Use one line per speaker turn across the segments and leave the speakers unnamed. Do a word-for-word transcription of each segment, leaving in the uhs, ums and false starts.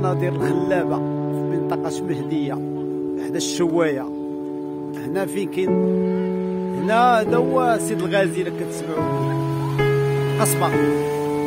المناظر الخلابه في منطقه مهديه حدا الشوايه. هنا فين كاين هنا هذا هو سيد الغازي اللي كتسمعوا قصبه.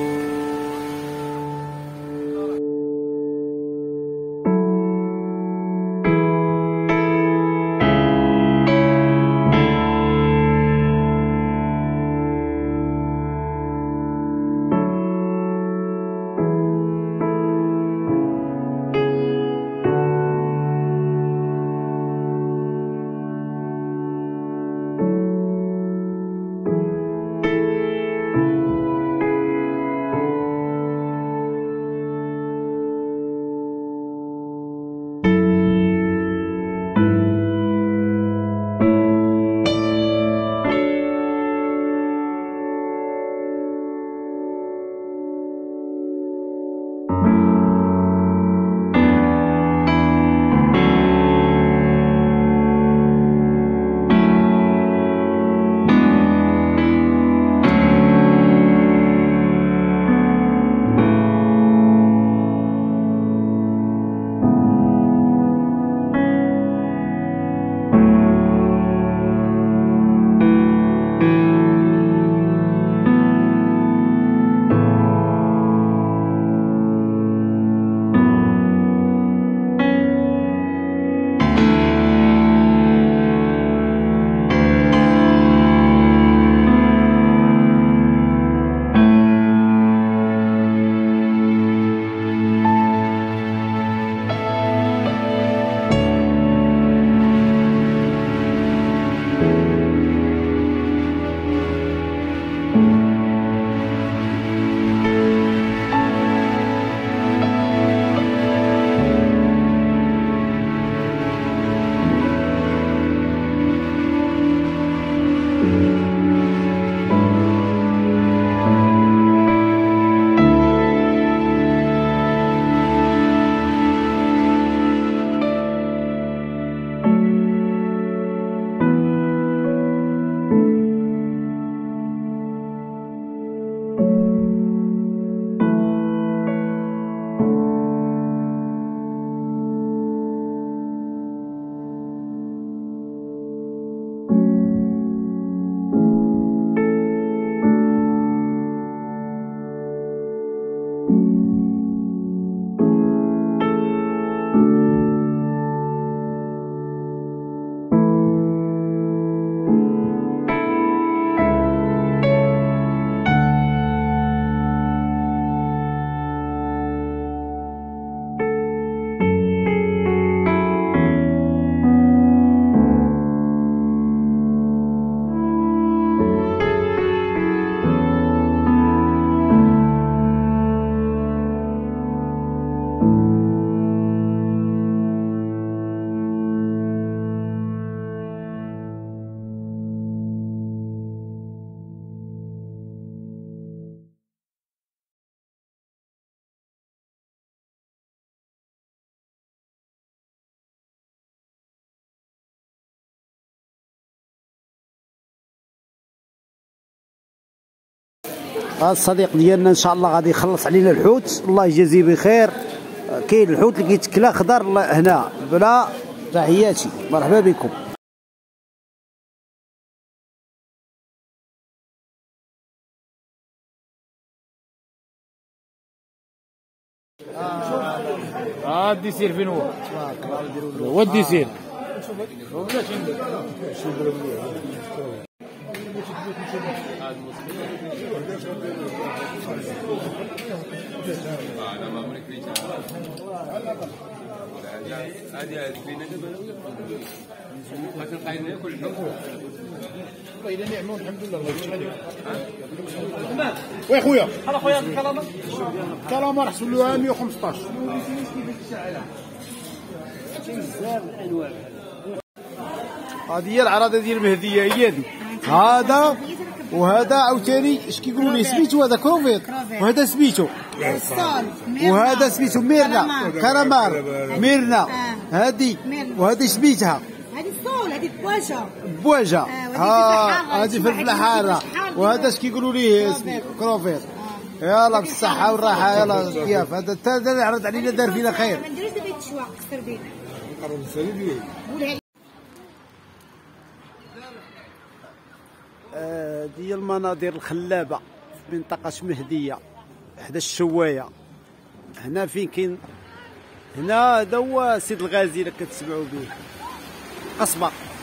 هذا الصديق ديالنا ان شاء الله غادي يخلص علينا الحوت، الله يجازيه بخير. كاين الحوت اللي كيتكلا خضر هنا بلا. تحياتي، مرحبا بكم.
اه الديسير فين هو؟ هو الديسير.
وي خويا بحال خويا الكلامه الكلامه راه حسبوها مية وخمسطاش.
بزاف الانواع. هذه هي العراضه ديال المهديه، هي هذه. هذا وهذا عاوتاني اش كيقولوا ليه سميتو؟ هذا كروفيت، وهذا سميتو وهذا سميتو ميرنا كرامار ميرنا. هذه وهذه سميتها
هذه الصول، هذه بواجه
بواجه. ها هذه فلفله حاره. وهذا اش كيقولوا ليه كروفيت. يلا بالصحة والراحة. يلا كيف هذا تا اللي عرض علينا دار فينا خير.
ما نديروش دابا التشواق كثر بينا.
هذه المناظر الخلابة في منطقة مهدية حدا الشواية. هنا فين كاين هنا هذا هو سيد الغازي اللي كتسمعوا به قصبة.